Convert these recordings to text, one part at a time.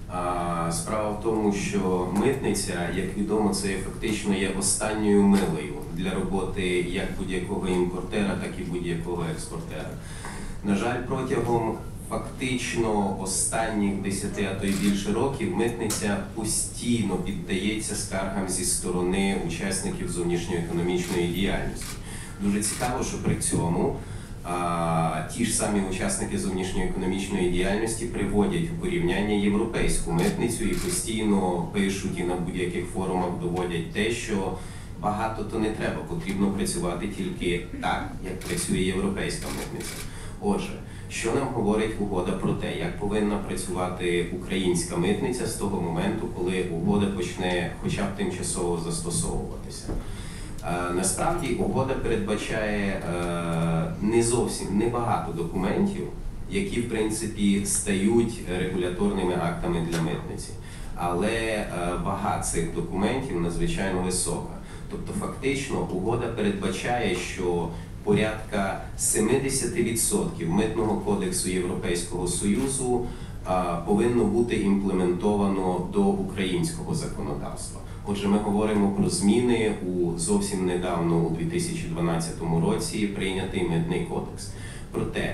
Справа в тому, що митниця, як відомо, це фактично є останньою милою для роботи як будь-якого імпортера, так і будь-якого експортера. На жаль, протягом фактично останніх 10, а то й більше років митниця постійно піддається скаргам зі сторони учасників зовнішньоекономічної діяльності. Дуже цікаво, що при цьому ті ж самі учасники зовнішньоекономічної діяльності приводять в порівняння європейську митницю і постійно пишуть і на будь-яких форумах доводять те, що багато то не треба, потрібно працювати тільки так, як працює європейська митниця. Отже, що нам говорить угода про те, як повинна працювати українська митниця з того моменту, коли угода почне хоча б тимчасово застосовуватися? Насправді угода передбачає небагато документів, які в принципі стають регуляторними актами для митниці. Але вага цих документів надзвичайно висока. Тобто фактично угода передбачає, що порядка 70% Митного кодексу Європейського Союзу повинно бути імплементовано до українського законодавства. Отже, ми говоримо про зміни у зовсім недавно, у 2012 році, прийнятий Митний кодекс. Проте,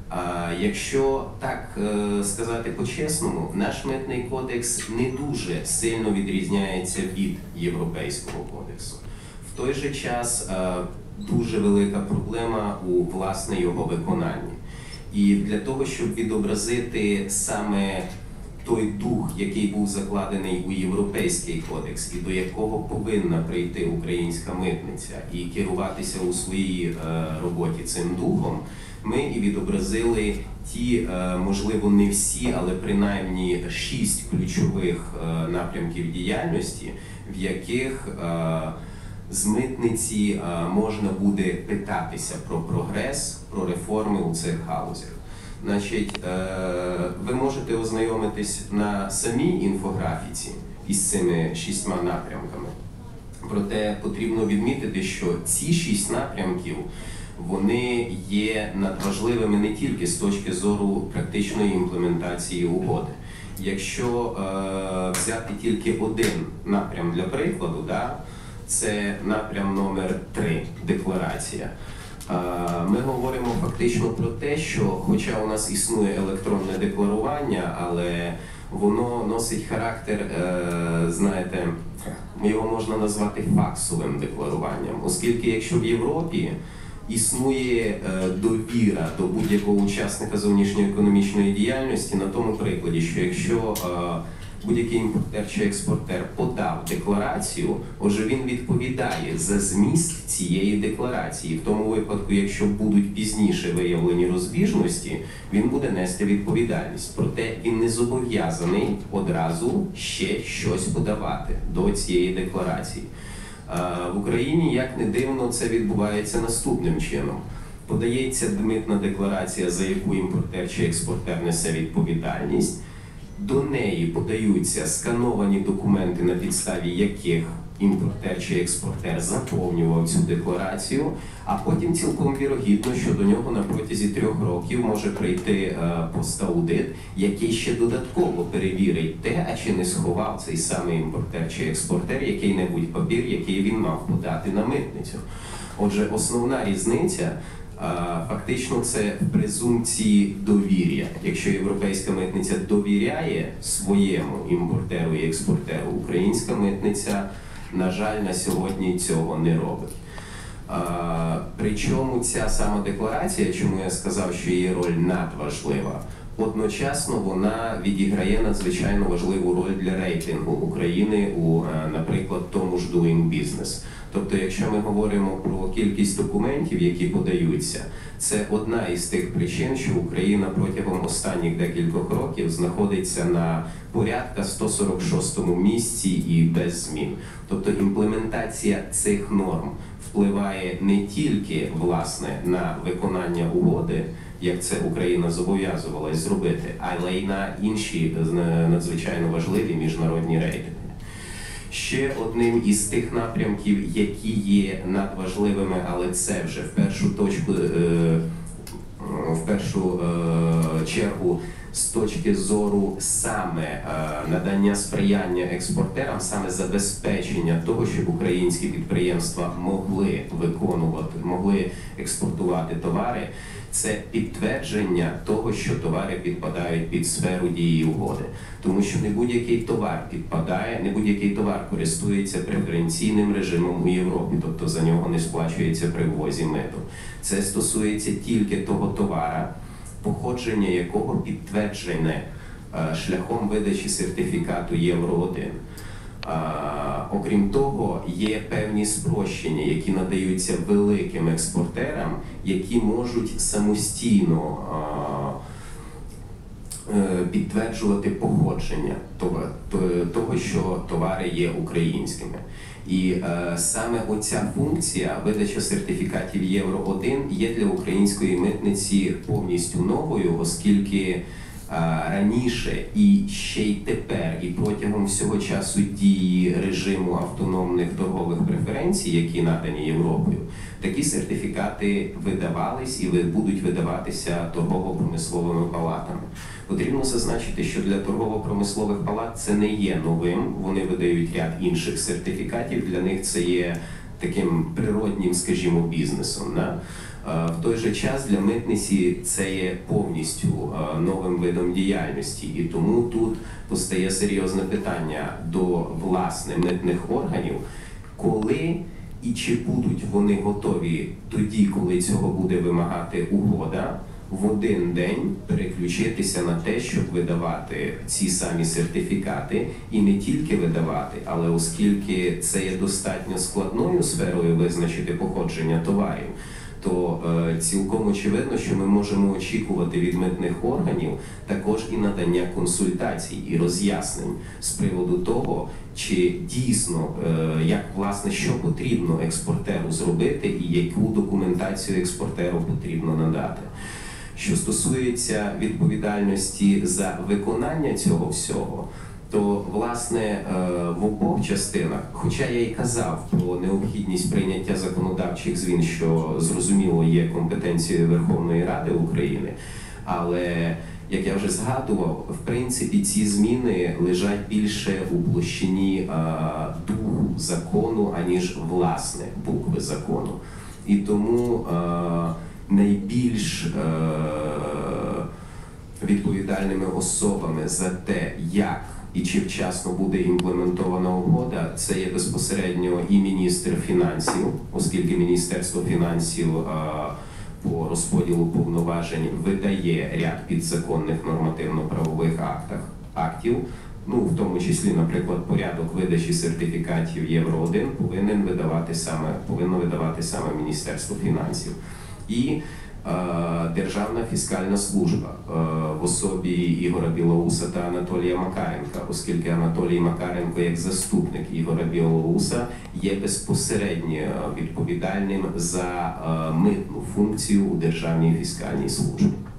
якщо так сказати по-чесному, наш Митний кодекс не дуже сильно відрізняється від Європейського кодексу. В той же час дуже велика проблема у власне його виконанні. І для того, щоб відобразити саме той дух, який був закладений у Європейський кодекс і до якого повинна прийти українська митниця і керуватися у своїй роботі цим духом, ми і відобразили ті, можливо, не всі, але принаймні 6 ключових напрямків діяльності, в яких з митниці можна буде питатися про прогрес, про реформи у цих галузях. Значить, ви можете ознайомитись на самій інфографіці із цими 6 напрямками. Проте потрібно відмітити, що ці 6 напрямків, вони є надважливими не тільки з точки зору практичної імплементації угоди. Якщо взяти тільки один напрям для прикладу, це напрям номер 3 – декларація. Ми говоримо фактично про те, що хоча у нас існує електронне декларування, але воно носить характер, знаєте, його можна назвати факсовим декларуванням, оскільки якщо в Європі існує довіра до будь-якого учасника зовнішньоекономічної діяльності на тому прикладі, що якщо будь-який імпортер чи експортер подав декларацію, отже він відповідає за зміст цієї декларації. В тому випадку, якщо будуть пізніше виявлені розбіжності, він буде нести відповідальність. Проте він не зобов'язаний одразу ще щось подавати до цієї декларації. В Україні, як не дивно, це відбувається наступним чином. Подається митна декларація, за яку імпортер чи експортер несе відповідальність. До неї подаються скановані документи, на підставі яких імпортер чи експортер заповнював цю декларацію, а потім цілком вірогідно, що до нього на протязі 3 років може прийти пост-аудит, який ще додатково перевірить те, а чи не сховав цей самий імпортер чи експортер який-небудь папір, який він мав подати на митницю. Отже, основна різниця фактично це презумпції довір'я. Якщо європейська митниця довіряє своєму імпортеру і експортеру, українська митниця, на жаль, на сьогодні цього не робить. Причому ця сама декларація, чому я сказав, що її роль надважлива, одночасно вона відіграє надзвичайно важливу роль для рейтингу України у, наприклад, тому ж Doing Business. Тобто, якщо ми говоримо про кількість документів, які подаються, це одна із тих причин, що Україна протягом останніх декількох років знаходиться на порядка 146-му місці і без змін. Тобто імплементація цих норм впливає не тільки, власне, на виконання угоди, як це Україна зобов'язувалась зробити, але й на інші надзвичайно важливі міжнародні рейтинги. Ще одним із тих напрямків, які є надважливими, але це вже в першу чергу з точки зору саме надання сприяння експортерам, саме забезпечення того, щоб українські підприємства могли експортувати товари, це підтвердження того, що товари підпадають під сферу дії угоди. Тому що не будь-який товар не будь-який товар користується преференційним режимом у Європі, тобто за нього не сплачується при ввозі мито. Це стосується тільки того товара, походження якого підтверджене шляхом видачі сертифікату Євро-1. Окрім того, є певні спрощення, які надаються великим експортерам, які можуть самостійно підтверджувати походження того, що товари є українськими. І саме оця функція видача сертифікатів Євро-1 є для української митниці повністю новою, оскільки раніше і ще й тепер, і протягом всього часу дії режиму автономних торгових преференцій, які надані Європою, такі сертифікати видавались і будуть видаватися торгово-промисловими палатами. Потрібно зазначити, що для торгово-промислових палат це не є новим, вони видають ряд інших сертифікатів, для них це є таким природнім, скажімо, бізнесом. В той же час для митниці це є повністю новим видом діяльності, і тому тут постає серйозне питання до власне митних органів, коли і чи будуть вони готові тоді, коли цього буде вимагати угода, в один день переключитися на те, щоб видавати ці самі сертифікати, і не тільки видавати, але оскільки це є достатньо складною сферою визначити походження товарів, то цілком очевидно, що ми можемо очікувати від митних органів також і надання консультацій і роз'яснень з приводу того, чи дійсно, що потрібно експортеру зробити і яку документацію експортеру потрібно надати. Що стосується відповідальності за виконання цього всього, то, власне, в обох частинах, хоча я і казав про необхідність прийняття законодавчих змін, що, зрозуміло, є компетенцією Верховної Ради України, але, як я вже згадував, в принципі, ці зміни лежать більше у площині духу закону, аніж, власне, букви закону. І тому найбільш відповідальними особами за те, як і чи вчасно буде імплементована угода, це є безпосередньо і міністр фінансів, оскільки Міністерство фінансів по розподілу повноважень видає ряд підзаконних нормативно-правових актів, в тому числі, наприклад, порядок видачі сертифікатів Євро-1 повинно видавати саме Міністерство фінансів. І Державна фіскальна служба в особі Ігоря Білоуса та Анатолія Макаренка, оскільки Анатолій Макаренко, як заступник Ігоря Білоуса, є безпосередньо відповідальним за митну функцію у Державній фіскальній службі.